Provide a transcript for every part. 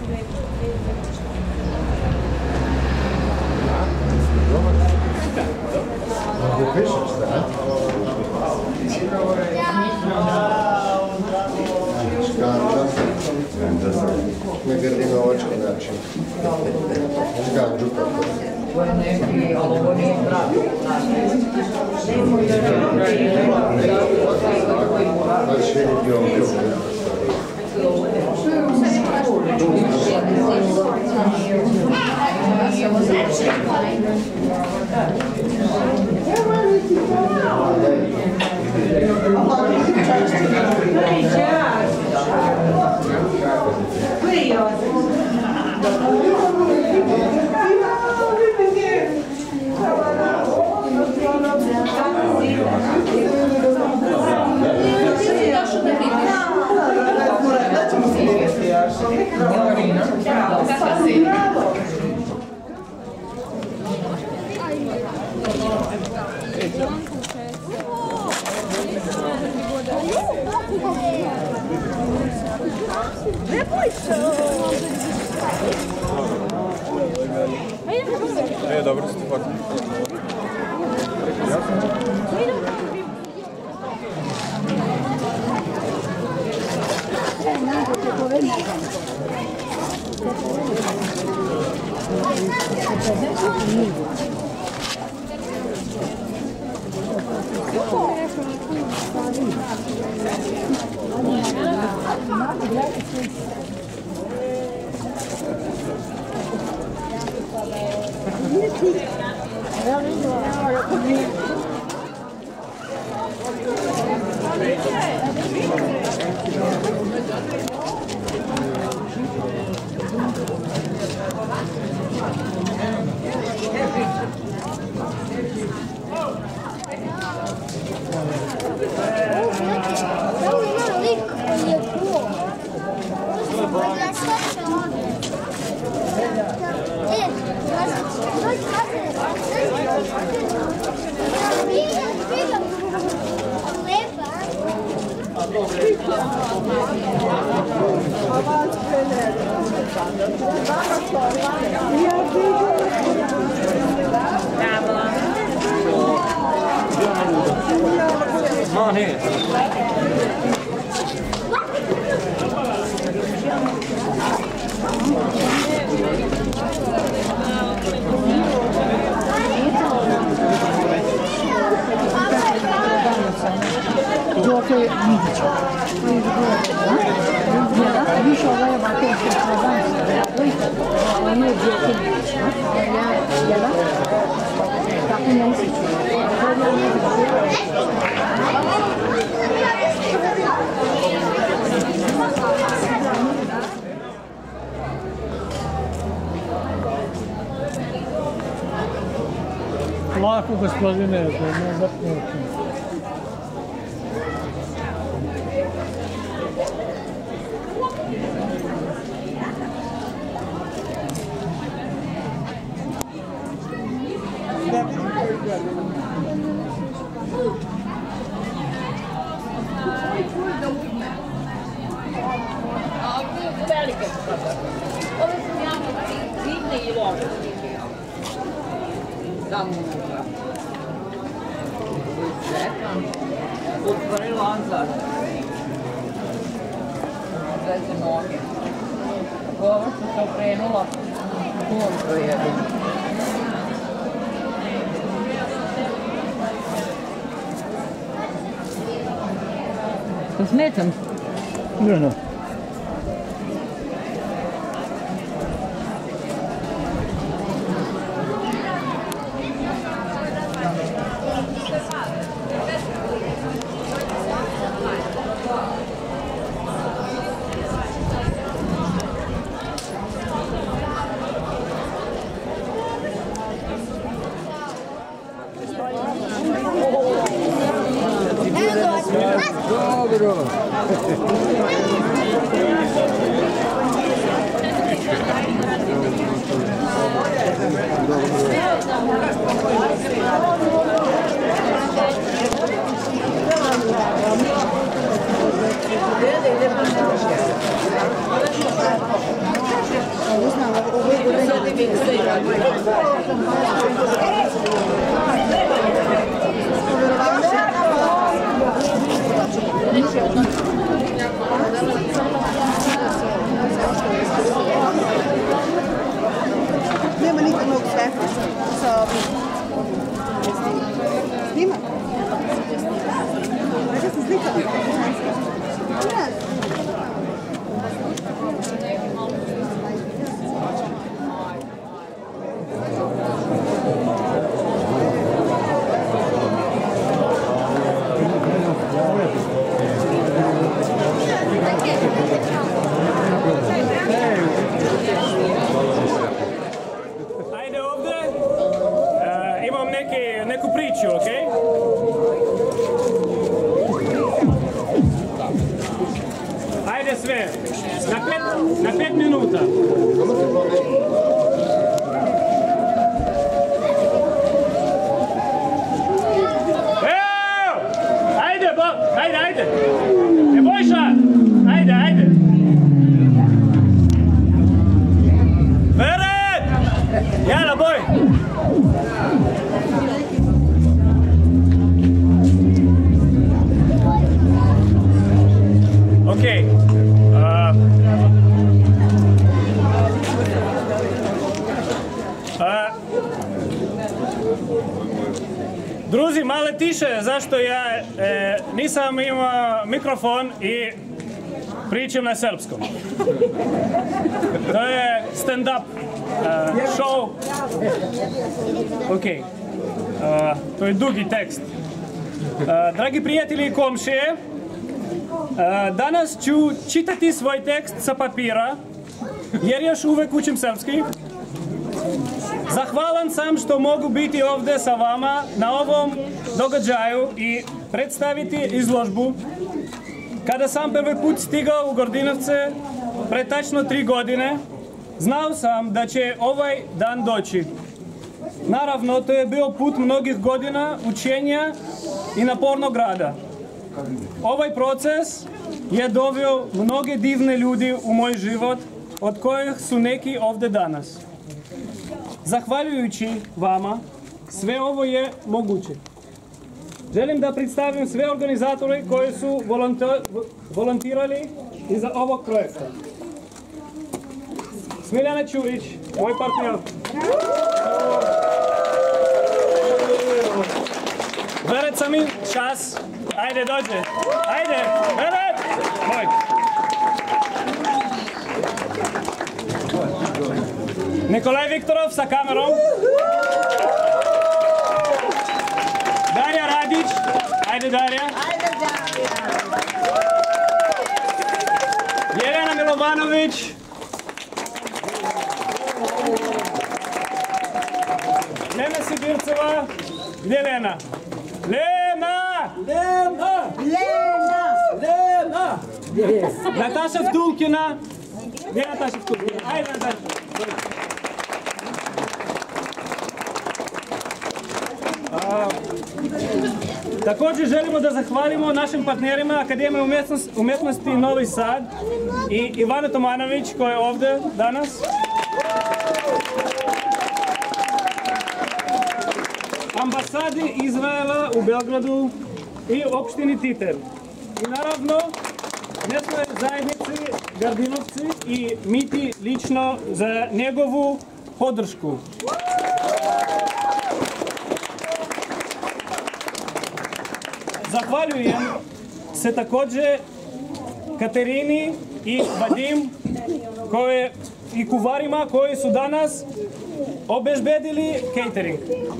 Ovdje pišeš, da? Na gardinovački način. Škanđu kako. Ovo je neki, ali ovo nije pravi. Ali švedi bio bio. Dobro ste hvatili. Lako, gospodine, da ne zapnuti. Velike su sada. Ove su jako bitne i loše. Tamo unutra. Otvori lancar. Zvezde noge. Ovo što se okrenula, konto jedu. To smetam? Ne. Dobro. Hvala. Nee, maar niet dan ook cijfers. Niemand. Maar dat is niet zo. Ja. Ajde ovdje, imam neku priču, ok? Ajde sve, na 5 minuta. Evo! Ajde! Ne bojša! Ajde! Vered! Jala, boj! Okej. Druzi, malo tiše, zašto ja nisam imao mikrofon i pričam na srpskom. To je stand-up show. Ok. To je dugi tekst. Dragi prijatelji i komšije, danas ću čitati svoj tekst sa papira, jer još uvek učim srpski. Zahvalan sam što mogu biti ovdje sa vama na ovom događaju i predstaviti izložbu. Kada sam prvi put stigao u Gordinovce, pre tačno 3 godine, znao sam da će ovaj dan doći. Naravno, to je bio put mnogih godina učenja i napornog rada. Ovaj proces je doveo mnoge divne ljudi u moj život, od kojih su neki ovdje danas. Zahvaljujući vama, sve ovo je moguće. Želim da predstavim sve organizatore koji su volontirali iza ovog projekta. Smiljana Ćurić, moj partner. Vered Sami, čas. Ajde, dođe. Ajde, Vered! Moj. Nikolaj Viktorov sa kamerom. Darja Radić. Ajde, Darja. Jelena Milovanović. Lena Sibirceva. Gdje je Lena? Lena! Nataša Vtulkina. Gdje je Nataša Vtulkina? Ajde, Nataša. Također želimo da zahvalimo našim partnerima Akademije umjetnosti Novi Sad i Ivana Tomanović koja je ovdje danas. Ambasadi Izraela u Beogradu i opštini Titer. I naravno mjesnoj zajednici Gardinovci i Miti lično za njegovu podršku. Zahvaljujem se također Katerini i Vadim i kuvarima koji su danas obezbedili catering.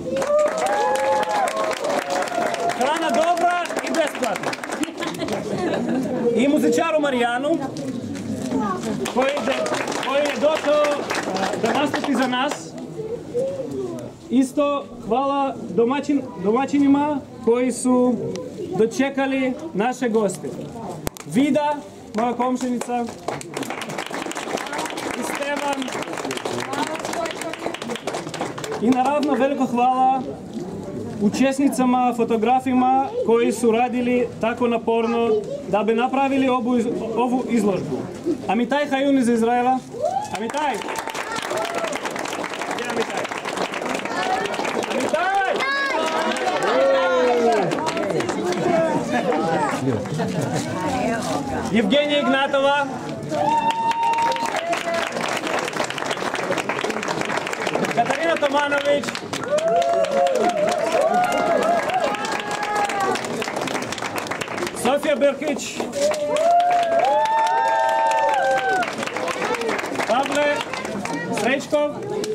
Hrana dobra i besplatna. I muzičaru Marijanu koji je došao da nastupi za nas. Isto hvala domaćinima koji su dočekali naše goste. Vida, moja komšinica, i Stevan. I naravno veliko hvala učesnicama, fotografima koji su radili tako naporno da bi napravili ovu izložbu. Amitai Hayun iz Izraela. Amitai! Евгения Игнатова. Катерина Томанович. София Беркич. Павле Сречков.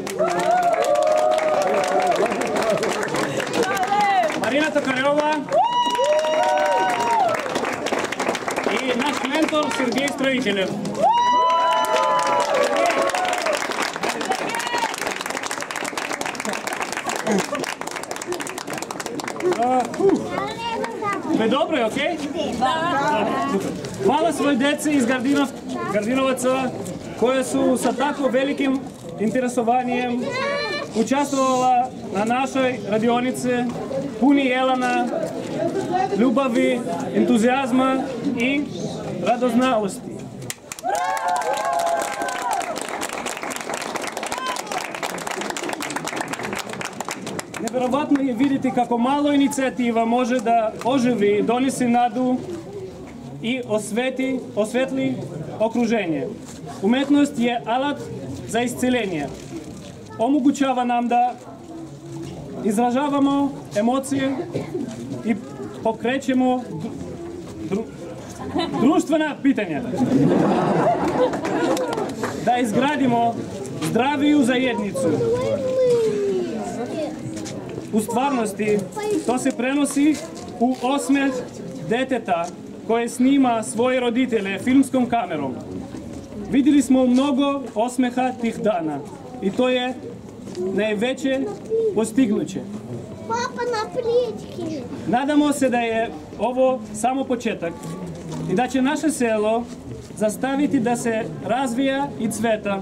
Марина Токарева. И наш ментор Сергей Строителев. Sve dobro, okej? Hvala svoj deci iz Gardinovaca koje su sa tako velikim interesovanjem učestvovala na našoj radionici puni elana, ljubavi, entuzijazma i radoznalosti. Neverovatno je vidjeti kako malo inicijativa može da oživi, donesi nadu i osvetli okruženje. Umetnost je alat za isceljenje. Omogućava nam da izražavamo emocije i pokrećemo društvena pitanja. Da izgradimo zdraviju zajednicu. U stvarnosti to se prenosi u osmeh deteta koje snima svoje roditelje filmskom kamerom. Vidjeli smo mnogo osmeha tih dana i to je najveće postignuće. Papa na plički. Nadamo se da je ovo samo početak i da će naše selo zastaviti da se razvija i cveta,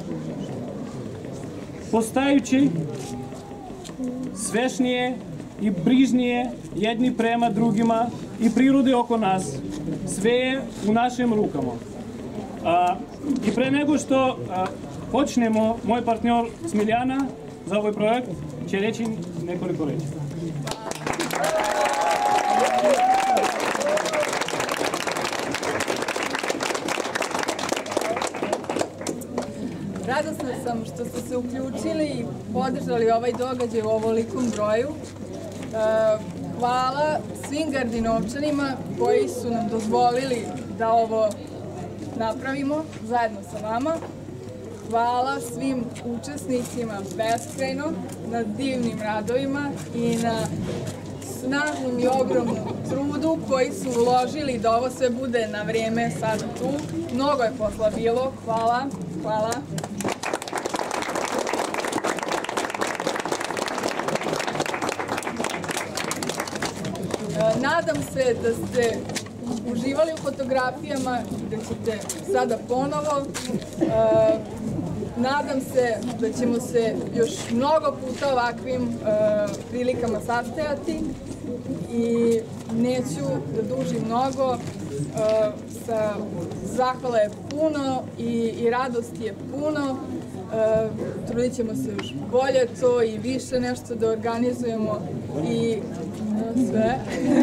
postajući svešnije i brižnije jedni prema drugima i prirode oko nas. Sve je u našim rukama. I pre nego što počnemo, moj partner Smiljana za ovaj projekt će reći nekoliko reči. Radosna sam što ste se uključili i podržali ovaj događaj u ovolikom broju. Hvala svim Gardinovčanima koji su nam dozvolili da ovo napravimo zajedno sa vama. Hvala svim učesnicima beskrajno na divnim radovima i na snažnom i ogromnom trudu koji su uložili da ovo sve bude na vrijeme sada tu. Mnogo je posla bilo. Hvala. Hvala. Nadam se da ste uživali u fotografijama i da ćete sada ponovo. Nadam se da ćemo se još mnogo puta ovakvim prilikama sastajati i neću da dužim mnogo. Zahvala je puno i radosti je puno. Trudit ćemo se još bolje to i više nešto da organizujemo i sve.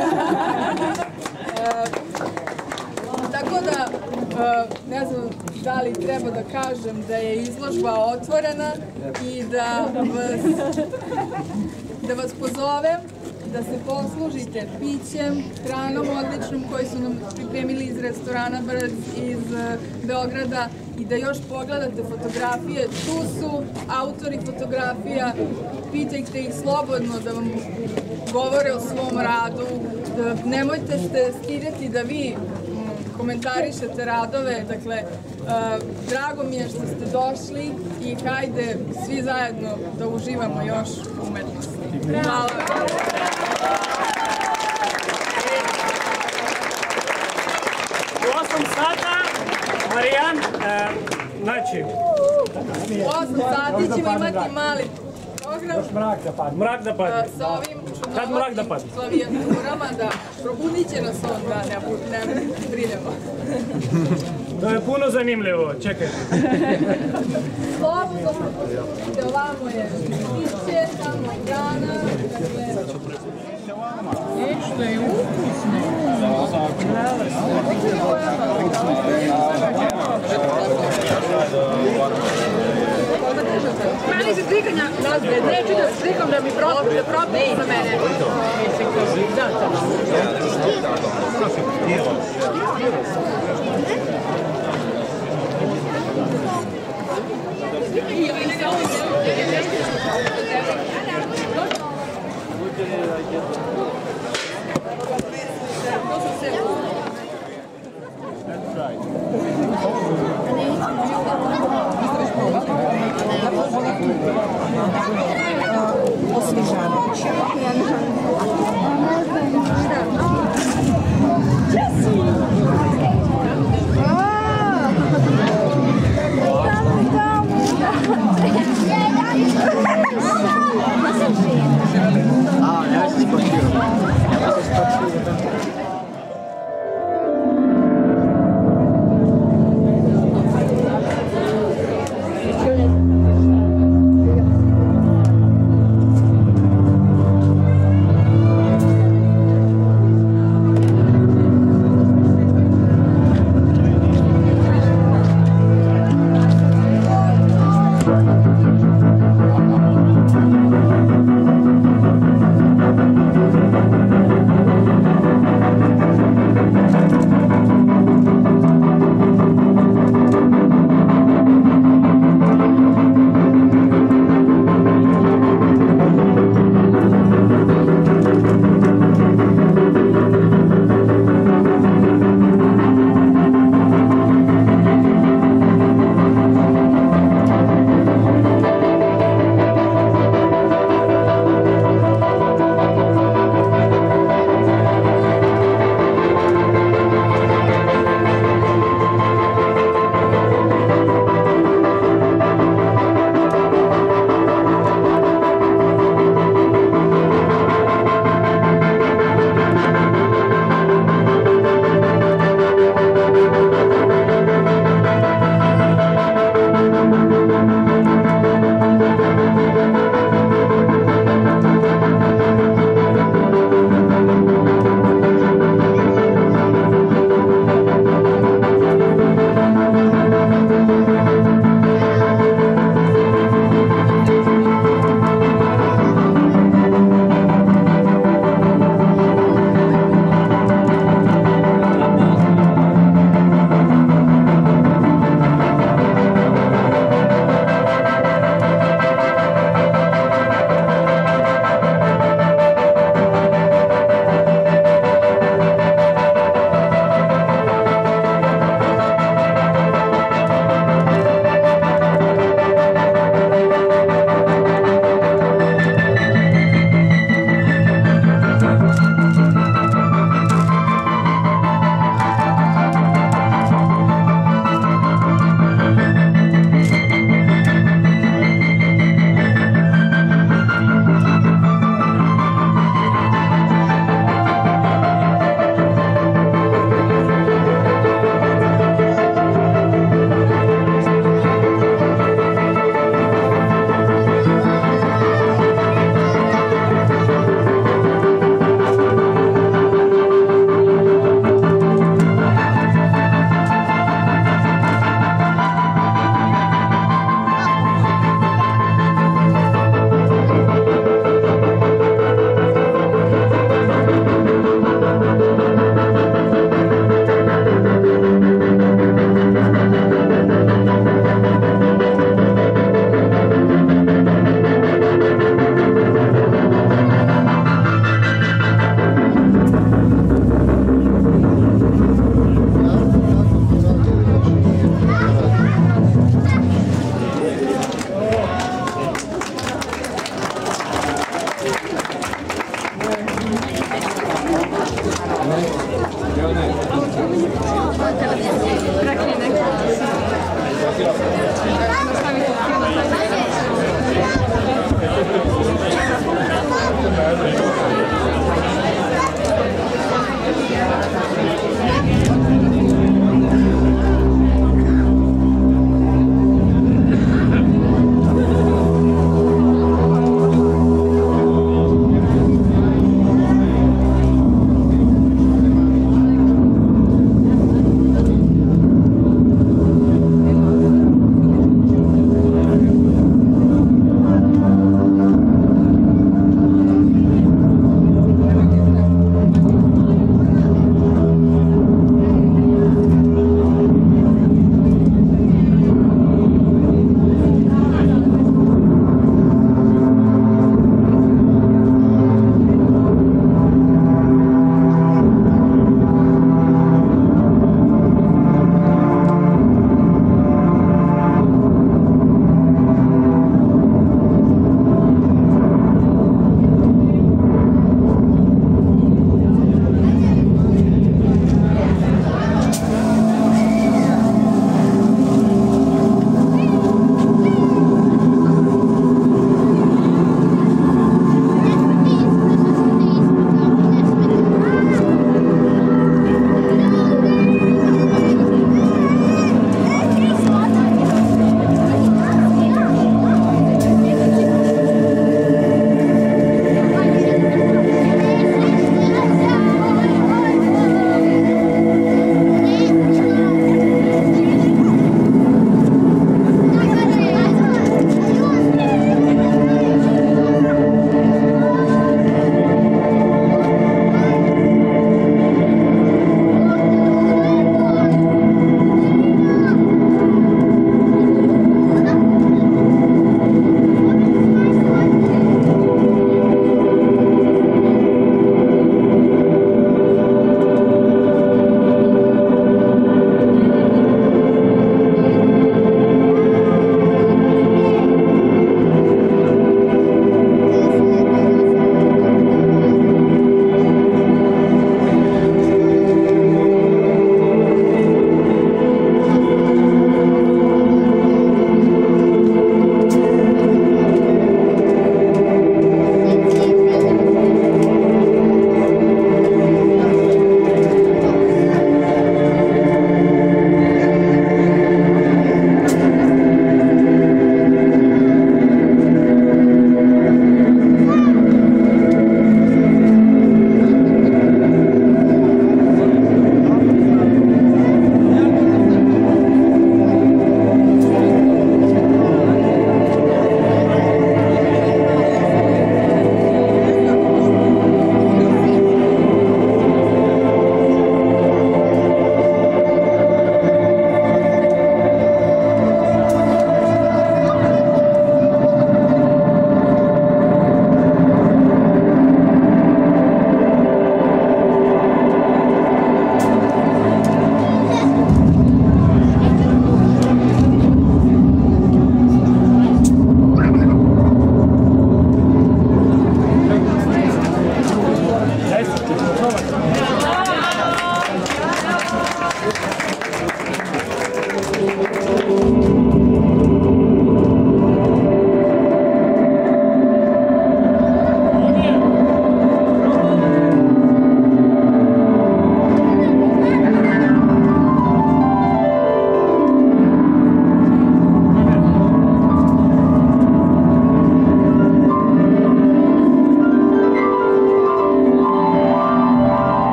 Tako da, ne znam da li treba da kažem da je izložba otvorena i da vas pozovem da se poslužite pićem, hranom odličnom koji su nam pripremili iz restorana Brd iz Beograda i da još pogledate fotografije. Tu su autori fotografija, pitajte ih slobodno da vam govore o svom radu. Nemojte se stidjeti da vi komentarišete radove. Dakle, drago mi je što ste došli i hajde svi zajedno da uživamo još u umetnosti. Hvala. U 8 sata, Marijan, znači... U 8 sati ćemo imati mali program. Mrak da padne. Sa ovim Kad mrak da padne? klavijaturama, da probudit će nas on, da ne brinemo. To je puno zanimljivo, čekajte. Slobodno se poslužite, ovamo je piće, tamo je hrana. Što je ukusno. Meni se slikanja, neću da slikam da mi propite za mene. Mislim, kao